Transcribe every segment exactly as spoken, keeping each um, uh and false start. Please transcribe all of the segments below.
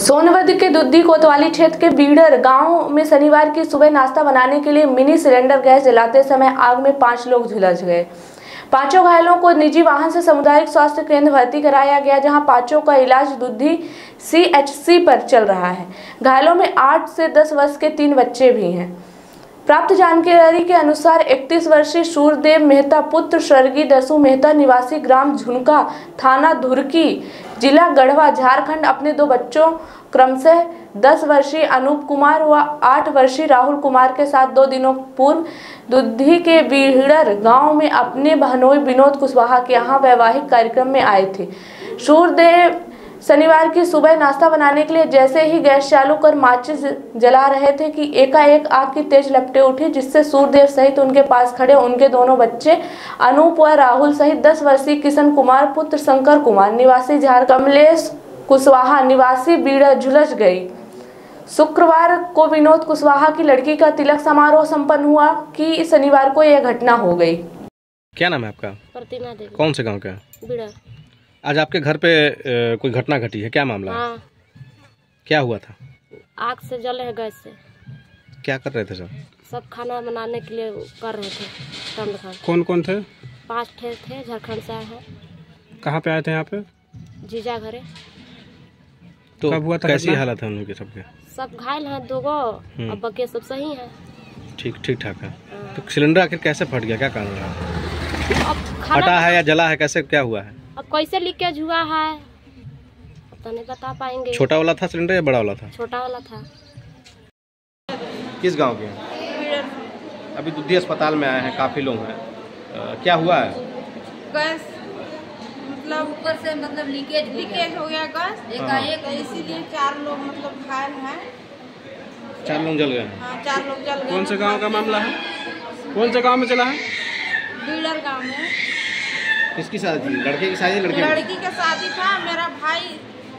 सोनभद्र के दुद्धी कोतवाली क्षेत्र के बीडर गांव में शनिवार की सुबह नाश्ता बनाने के लिए मिनी सिलेंडर गैस जलाते समय आग में पांच लोग झुलस गए। पांचों घायलों को निजी वाहन से सामुदायिक स्वास्थ्य केंद्र भर्ती कराया गया, जहां पांचों का इलाज दुद्धी सी एच सी पर चल रहा है। घायलों में आठ से दस वर्ष के तीन बच्चे भी हैं। प्राप्त जानकारी के अनुसार इकतीस वर्षीय सूर्यदेव मेहता पुत्र स्वर्गीय दसू मेहता निवासी ग्राम झुनका थाना धुरकी जिला गढ़वा झारखंड अपने दो बच्चों क्रमशः दस वर्षीय अनूप कुमार व आठ वर्षीय राहुल कुमार के साथ दो दिनों पूर्व दुद्धी के बीहड़र गांव में अपने बहनोई विनोद कुशवाहा के यहाँ वैवाहिक कार्यक्रम में आए थे। सूर्यदेव शनिवार की सुबह नाश्ता बनाने के लिए जैसे ही गैस चालू कर माचिस जला रहे थे कि एकाएक आग की तेज लपटें उठी, जिससे सूर्यदेव सहित उनके पास खड़े उनके दोनों बच्चे अनूप व राहुल सहित दस वर्षीय किशन कुमार पुत्र शंकर कुमार निवासी झारखंड, कमलेश कुशवाहा निवासी बीड़ा झुलस गई। शुक्रवार को विनोद कुशवाहा की लड़की का तिलक समारोह संपन्न हुआ कि शनिवार को यह घटना हो गई। क्या नाम है आपका? प्रतिमा देवी। कौन से गांव का? बीड़ा। आज आपके घर पे ए, कोई घटना घटी है, क्या मामला हाँ। है? क्या हुआ था? आग से जले है गैस से। क्या कर रहे थे सब? सब खाना बनाने के लिए कर रहे थे। टंड खान। कौन कौन थे? पांच ठे थे, झारखंड से आए हैं। कहाँ पे आए थे यहाँ पे? जीजा घरे। तो कब हुआ था? कैसी हालत है उनके सबके? सब घायल हैं दो गो, अब बाकी सब सही हैं। ठीक ठीक ठाक है। तो सिलेंडर आखिर कैसे फट गया, क्या कारण है? अब खाना फटा है या जला है, कैसे क्या हुआ है? अब कैसे लीकेज हुआ है तो नहीं बता पाएंगे। छोटा वाला था सिलेंडर या बड़ा वाला था? छोटा वाला था। किस गांव के हैं? अभी दुद्धी अस्पताल में आए हैं, काफी लोग हैं। आ, क्या हुआ है? गैस मतलब ऊपर से मतलब लीकेज लीकेज हो गया गैस एकाएक, इसीलिए चार लोग मतलब घायल हैं। चार लोग जल गए हैं? हाँ, चार लोग जल गए। कौन से गांव का मामला है? कौन से गांव में चला है? बीडर गांव में। किसकी शादी थी? लड़के की शादी? लड़के लड़की का शादी था। मेरा भाई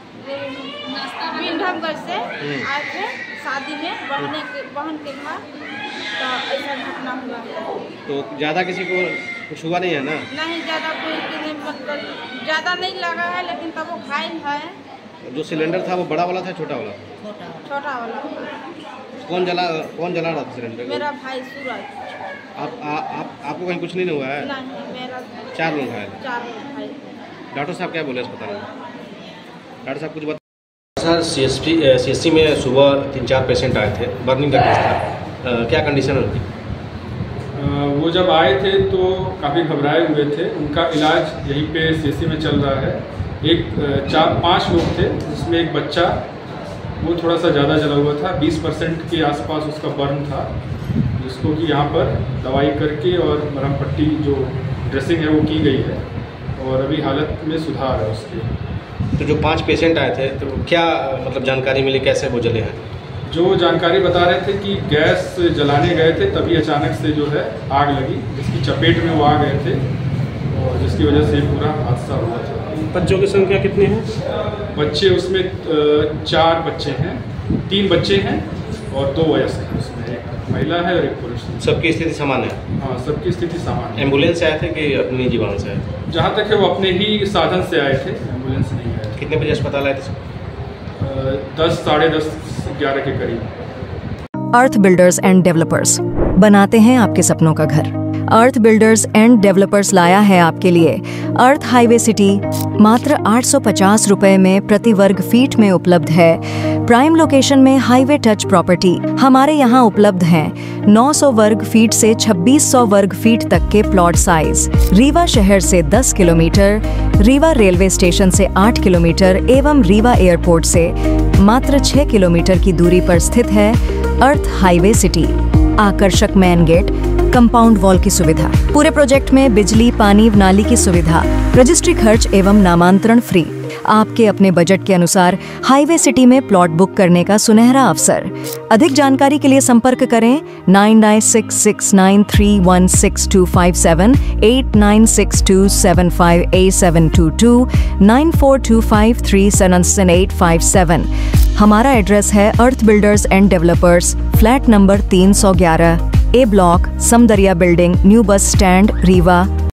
बिंडमगढ़ से आए थे शादी में, बहने के बहन के घर, तो ऐसा घटना हुआ है। तो ज्यादा किसी को कुछ हुआ नहीं है ना? नहीं ज्यादा कोई के मतलब ज्यादा नहीं लगा है, लेकिन तब वो घायल है। जो सिलेंडर था वो बड़ा वाला था छोटा वाला? छोटा वाला। कौन जला कौन जला रहा था सिलेंडर? मेरा भाई सूरज। आप आ, आप आपको कहीं कुछ नहीं हुआ है? नहीं, मेरा चार लोग घायल? चार लोग घायल। डॉक्टर साहब क्या बोले अस्पताल में? डॉक्टर साहब कुछ बता। Sir C S P C S C में सुबह तीन चार पेशेंट आए थे, बर्निंग का केस था, क्या कंडीशन है उनकी? वो जब आए थे तो काफ़ी घबराए हुए थे। उनका इलाज यहीं पे सी एस सी में चल रहा है। एक चार पाँच लोग थे, जिसमें एक बच्चा वो थोड़ा सा ज़्यादा जला हुआ था, बीस परसेंट के आसपास उसका बर्न था, जिसको कि यहाँ पर दवाई करके और मरहम पट्टी जो ड्रेसिंग है वो की गई है और अभी हालत में सुधार है उसकी। तो जो पांच पेशेंट आए थे तो क्या मतलब जानकारी मिली, कैसे वो जले हैं? जो जानकारी बता रहे थे कि गैस जलाने गए थे, तभी अचानक से जो है आग लगी, जिसकी चपेट में वो आ गए थे और जिसकी वजह से पूरा हादसा हुआ था। बच्चों की संख्या कितनी है? बच्चे उसमें चार बच्चे हैं, तीन बच्चे हैं और दो वयस्क हैं। उसमें एक महिला है और एक पुरुष है। सबकी स्थिति सामान्य है? हाँ, सबकी स्थिति सामान्य है। एम्बुलेंस से आए थे कि अपनी निजी वाहन से आए थे? जहाँ तक है वो अपने ही साधन से आए थे, एम्बुलेंस नहीं आए थे। कितने बजे अस्पताल आए थे? दस साढ़े दस ग्यारह के करीब। अर्थ बिल्डर्स एंड डेवलपर्स बनाते हैं आपके सपनों का घर। अर्थ बिल्डर्स एंड डेवलपर्स लाया है आपके लिए अर्थ हाईवे सिटी। मात्र आठ सौ पचास रुपए में प्रति वर्ग फीट में उपलब्ध है। प्राइम लोकेशन में हाईवे टच प्रॉपर्टी हमारे यहाँ उपलब्ध हैं। नौ सौ वर्ग फीट से छब्बीस सौ वर्ग फीट तक के प्लॉट साइज। रीवा शहर से दस किलोमीटर, रीवा रेलवे स्टेशन से आठ किलोमीटर एवं रीवा एयरपोर्ट से मात्र छह किलोमीटर की दूरी पर स्थित है अर्थ हाईवे सिटी। आकर्षक मेन गेट, कंपाउंड वॉल की सुविधा, पूरे प्रोजेक्ट में बिजली, पानी, नाली की सुविधा, रजिस्ट्री खर्च एवं नामांतरण फ्री। आपके अपने बजट के अनुसार हाईवे सिटी में प्लॉट बुक करने का सुनहरा अवसर। अधिक जानकारी के लिए संपर्क करें nine nine six six nine three one six two five seven, eight nine six two seven five eight seven two two, nine four two five three seven eight five seven. हमारा एड्रेस है Earth builders and developers, flat number तीन सौ ग्यारह, A block, Samdariya building, new bus stand, Rewa.